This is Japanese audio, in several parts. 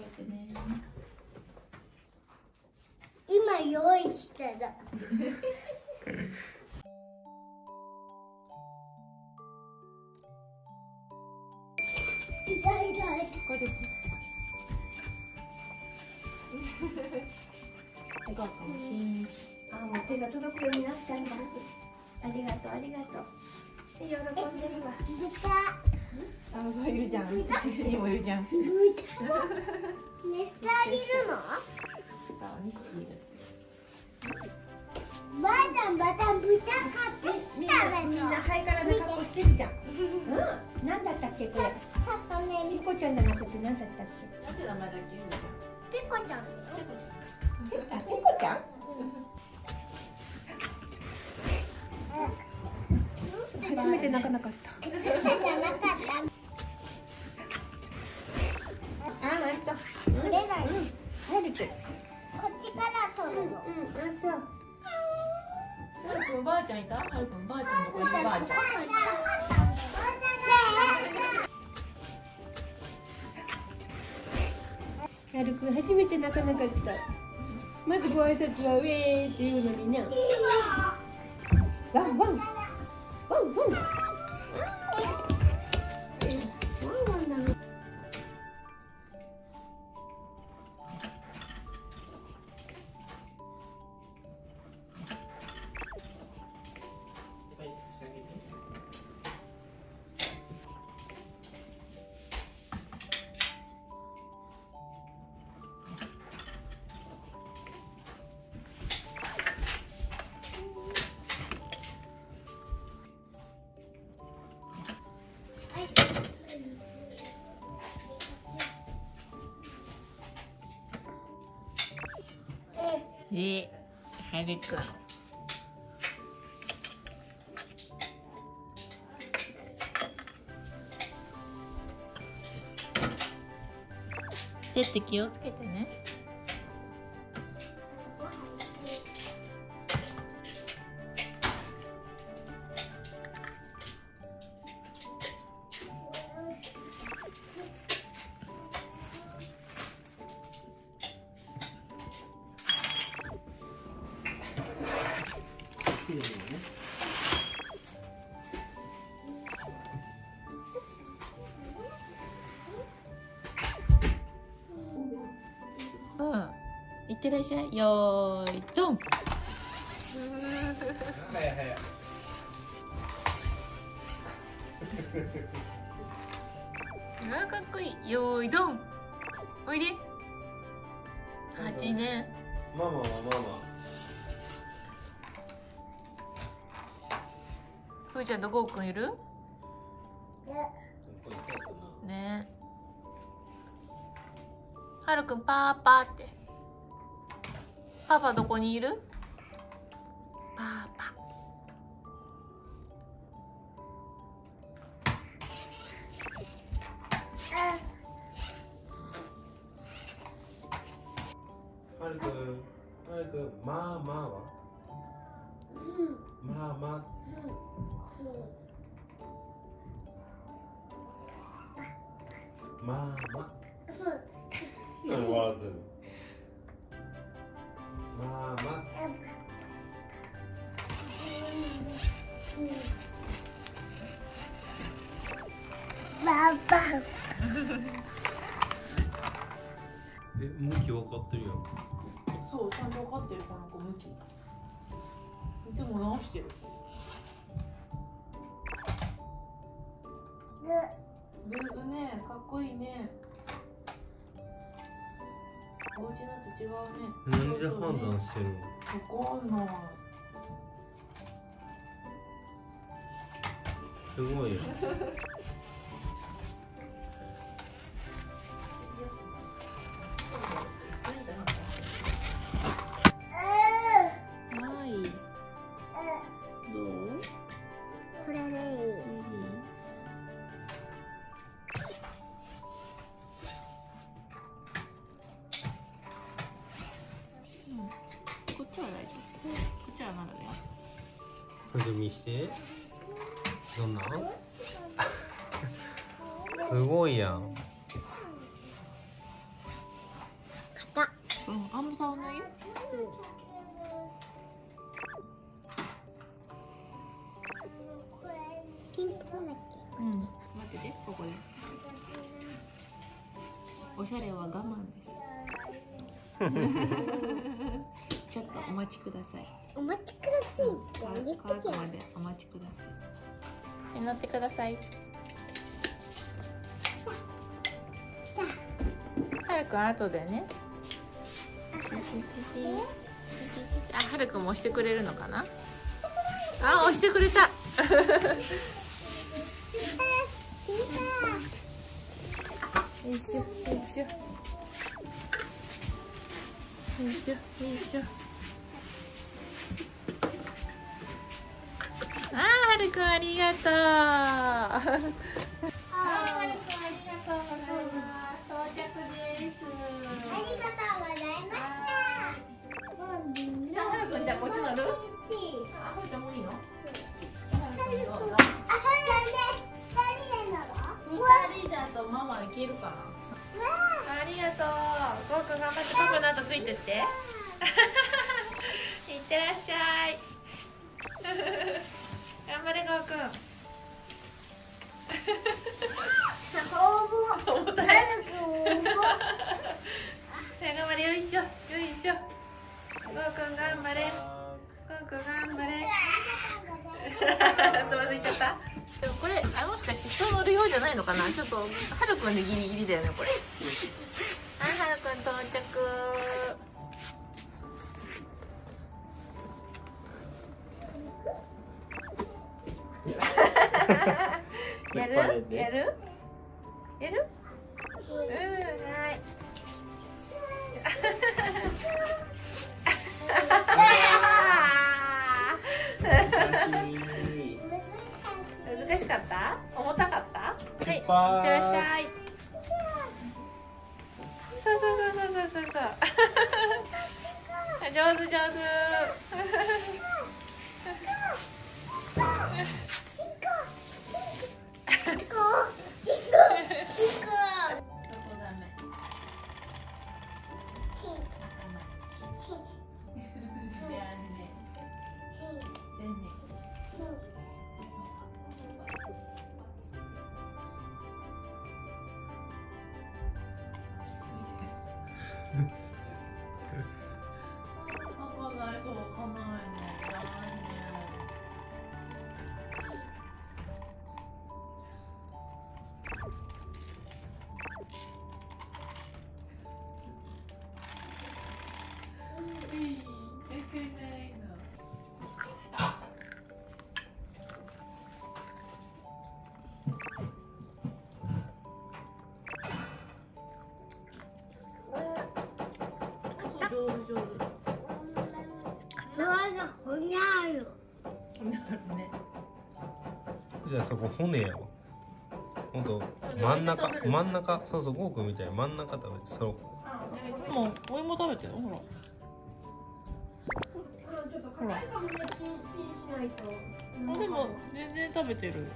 ってね。 今用意してた。痛い痛い。 これで。行こうかもし。 あ、もう手が届くようになったんだ。ありがとう、ありがとう。喜んでるわ。 あ、そういるじゃん。こっちにもいるじゃん。 めっちゃいるの？ そう、2匹いる。 ばあちゃん、豚買ってきたでしょ。 みんなハイカラな格好してるじゃん。うん、なんだったっけこれ。 ちょっとね、 ピコちゃんじゃなくてなんだったっなんて名前だっけ、ふうちピコちゃん。 け。あ、ピコちゃん？初めて泣かなかった。 じゃなかった。 あ、なんと。 これだよ。 はるくん。 こっちから取るの。 あ、そう。 ゃん。はるくん、ばあちゃんいた？はるくん、ばあちゃんの子いる、ばあちゃん。 はるくん初めて泣かなかった。まずご挨拶はウェーって言うのにね。ワンワン。ワンワン。ワンワンなの。 はるくん。手って気をつけてね。うん。いってらっしゃい。よーい、ドン。あ、かっこいい。よーい、ドン。おいで。8年。 ママはママ。 ふーちゃんとゴーくんいる？ね。はるくん、パーパーって。パパどこにいる？パーパ。 はるくん、はるくん、まあまあは？まあまあ。まあま。何笑ってる？まあま。 ババ。 向き分かってるやん。 そう、ちゃんと分かってる、この子向き。いつも直してる。ルーブね、かっこいいね。お家だと違うね。 なんで判断してるの？ わかんない。 すごいよ。 はい。どう？ これでいい。 こっちは大丈夫。こっちはまだだよ。 これ見して。どんなん？すごいやん。 甘さはないよ。 ピンクだっうん。待ってて、ここで。おしゃれは我慢です。ちょっとお待ちください。 け。お待ちください。 乾くまでお待ちください。乗ってください。はるくん後でね。あ、はるくんも押してくれるのかな。あ、押してくれた。よいしょよいしょ。よいしょよいしょ。あー、はるくんありがとう。はるくんありがとうございます。到着です。 ありがとうございました。 はるくんじゃあこっち乗る？あ、はるちゃんもいいの？はるくんどうぞ。2人だとママいけるかな。ありがとう。ゴーくん頑張ってパパの後ついてって。いってらっしゃい。頑張れゴーくん。重たい。頑張れ、よいしょよいしょ。ゴーくん頑張れ。ゴーくん頑張れ。つまずいちゃった。でもこれもしかして人乗るようじゃないのかな。ちょっとはるくんでギリギリだよねこれ。はい、はるくん到着。やるやるやる。はい。難しかった？重たかった？はい、いってらっしゃい。そう。上手。どこダメ。上手。 じゃあそこ骨やわ。ほんと真ん中そうそうゴーくんみたいに真ん中食べてそう。 もうお芋食べてる。ほら。 ちょっと硬いかもね。チンしないと。 あ、でも全然食べてる。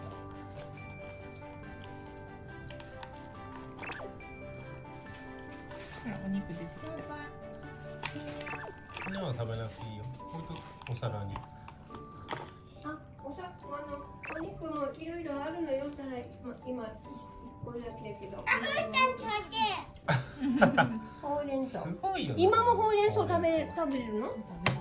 ほらお肉出てきた。 骨は食べなくていいよ。ほんとお皿に。 お肉もいろいろあるのよ。たら今1個だけだけど。ほうれん草。 すごいよね。 今もほうれん草食べれるの？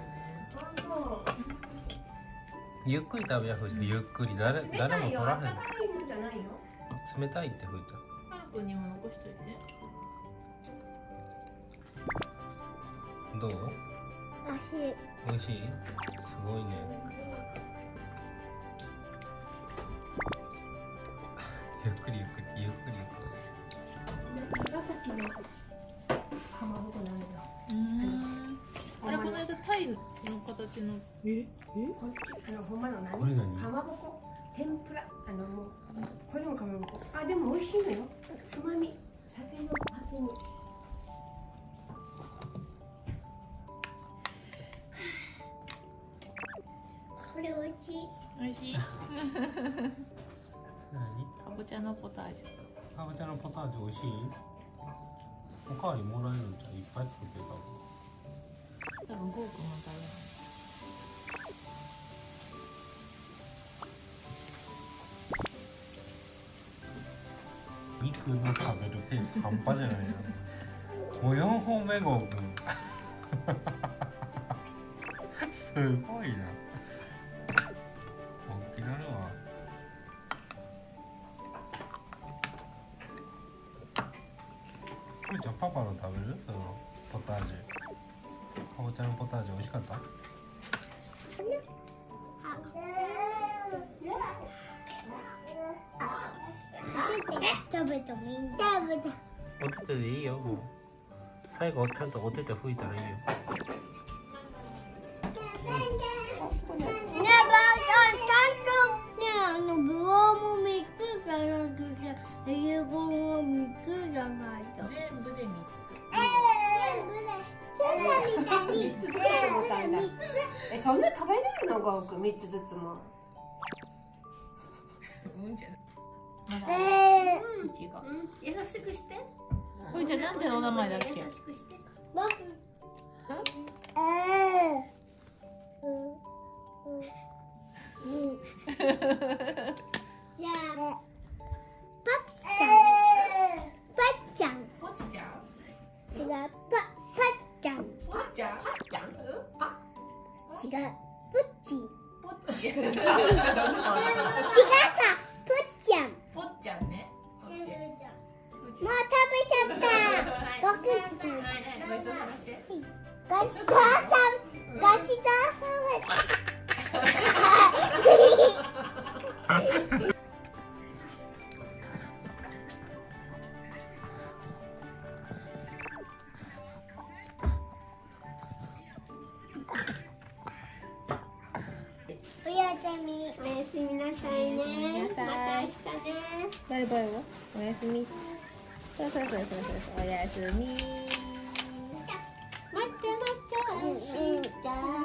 ゆっくり食べやふい。ゆっくり誰も取らへん。 冷たいもんじゃないよ。 冷たいって吹いた。 はるくんにも残しといて。 どう？美味しい？すごいね。ゆっくり。 長崎のかまぼこなんだよ。 あれこの間タイの形のこっちほんまのこれ何？ かまぼこ天ぷらもうこれもかまぼこ。あ、でも美味しいのよ。つまみ酒のあてに。 これ美味しい。 美味しい。 何？ かぼちゃのポタージュ。 かぼちゃのポタージュ美味しい？ おかわりもらえるんじゃん。いっぱい作ってるかも。 多分ゴーくんも食肉の食べるペース半端じゃないな。もう4本目ゴーくん。すごいな。大きなるわ。ふーちゃんパパの食べる？そのポタージュ。かぼちゃのポタージュ美味しかった？ 食べてもいいんだ。食べて。 お手手でいいよもう。最後ちゃんとお手手拭いたらいいよ。 ねえ、ばあさん、ちゃんとね、ブワも3つじゃなくて、英語も3つじゃないと。 全部で3つ。 全部で。みたいに。 3つずつもたんだ。そんな食べれるのゴーくん3つずつも。 うんじゃない。まだ。いちご。優しくして。これじゃなんてお名前だっけ？優しくして。 じゃあ、パッちゃん。 ポチちゃん？ 違う、パッちゃん。 ポチちゃん？パッちゃん？パ。 違う、プッチ。 ポッチ。 違った、プッちゃん。 ポッちゃんね。 もう食べちゃった。僕、 はいはい、ごちそうさまして。 ごちそうさま。ごちそうさま。おやすみ。おやすみなさいね。また明日ね。 バイバイはおやすみ。そうおやすみ。 またまた明日。